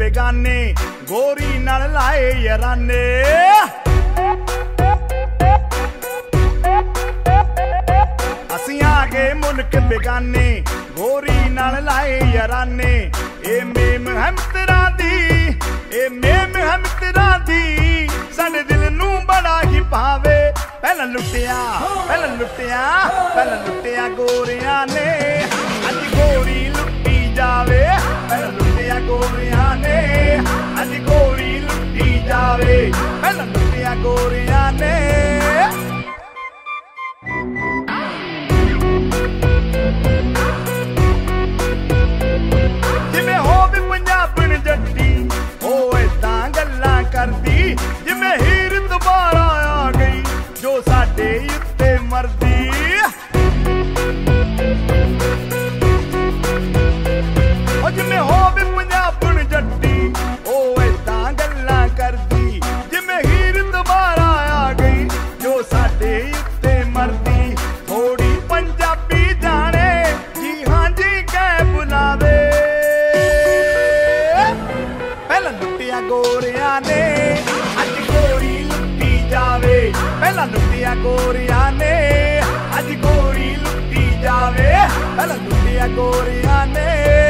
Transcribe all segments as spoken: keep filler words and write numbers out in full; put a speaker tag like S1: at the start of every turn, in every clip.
S1: बेगाने गोरी नाल लाए याराने असीं आ गए मुल्क बेगाने गोरी नाल लाए याराने ए मेम है मित्तरां दी ए मेम है मित्तरां दी साडे दिल नूं बड़ा ही भावे पहला लुटिया पहला लुटिया पहला लुटिया गोरियां ने अज गोरी लुटी जावे पहला लुटिया गोरियां ने अज गोरी लुटी जावे पहला लुटिया गोरियां ने जिवें होवे पंजाबण जट्टी ओ इदां गल्लां करदी जिवें हीर दोबारा आ गई जो साडे उत्ते मरदी ओ जिवें होवे पंजाबण जट्टी ओ इदां गल्लां करदी जिवें हीर दोबारा आ गई जो साडे उत्ते मरदी थोड़ी पंजाबी जाने जी हां जी कह बुलावे पहला लुटिया गोरियां ने अज गोरी लुटी जावे पहला लुटिया गोरियां ने अज गोरी लुटी जावे पहला लुटिया गोरियां ने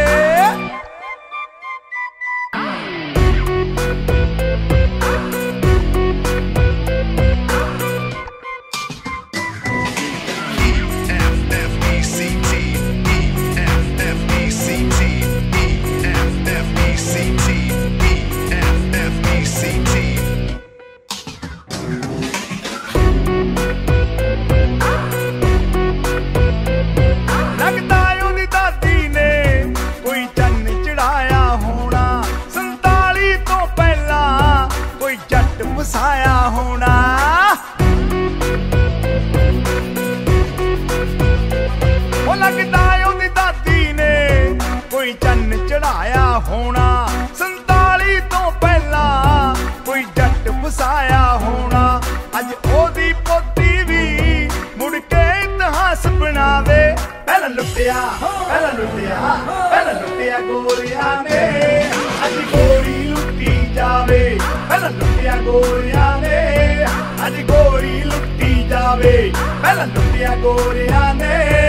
S1: वसाया होना वो लगदा ओदी दादी ने कोई चन्न चढ़ाया होना संताली तो पहला कोई जट वसाया होना अज ओदी पोती भी मुड़ के इतिहास बनावे पहला लुटिया पहला लुटिया पहला लुटिया गोरियां ने अज गोरी लुटी जावे पहला लुटिया गोरियां ने अज गोरी लुटी जावे पहला लुटिया गोरियां ने